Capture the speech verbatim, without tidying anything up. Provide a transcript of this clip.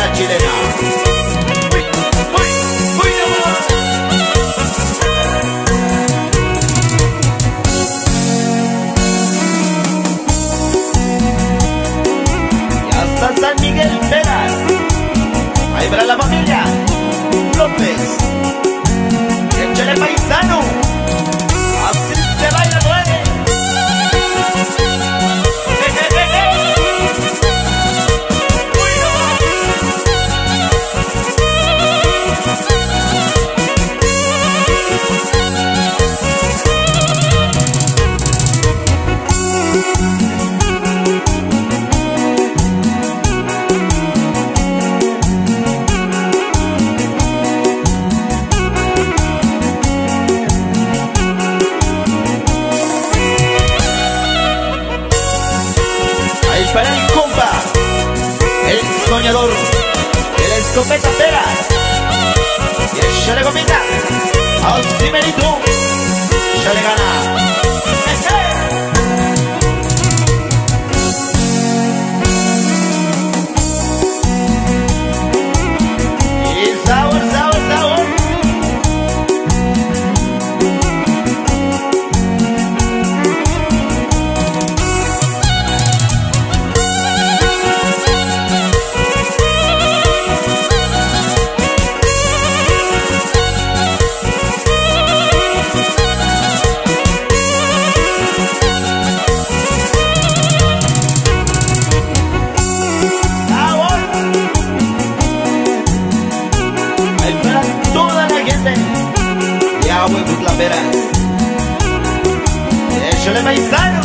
la chilena. Uy, uy, uy, amor. Y hasta San Miguel Veras. Ahí para la familia López. Échale paisano. Así se baila nueve. Para el compa, el soñador, el escopeta peras. Y échale gomita, así merito, échale gana. Y sabor, sabor, sabor. Buen la vera. Échale paisano.